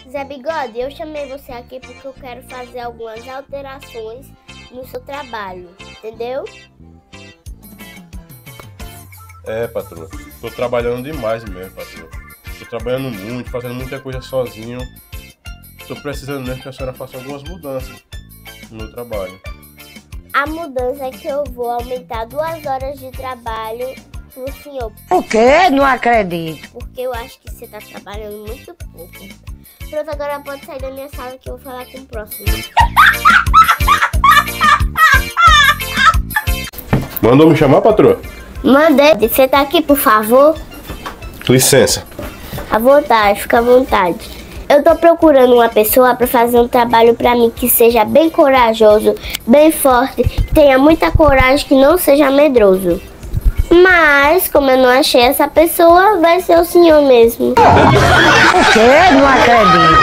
Zé Bigode, eu chamei você aqui porque eu quero fazer algumas alterações no seu trabalho, entendeu? Patroa, tô trabalhando demais mesmo, patroa. Tô trabalhando muito, fazendo muita coisa sozinho. Tô precisando mesmo que a senhora faça algumas mudanças no meu trabalho. A mudança é que eu vou aumentar 2 horas de trabalho pro senhor. O quê? Não acredito. Porque eu acho que você tá trabalhando muito pouco. Pronto, agora pode sair da minha sala que eu vou falar com o próximo. Mandou me chamar, patroa? Mandei. Você tá aqui, por favor? Licença. À vontade, fica à vontade. Eu tô procurando uma pessoa pra fazer um trabalho pra mim que seja bem corajoso, bem forte, que tenha muita coragem, que não seja medroso. Mas, como eu não achei essa pessoa, vai ser o senhor mesmo. O quê? Não acredito.